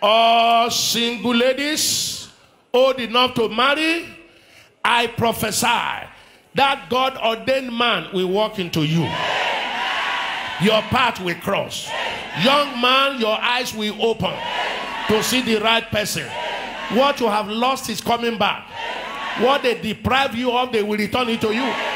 All single ladies, old enough to marry, I prophesy that God ordained man will walk into you. Your path will cross. Young man, your eyes will open to see the right person. What you have lost is coming back. What they deprive you of, they will return it to you.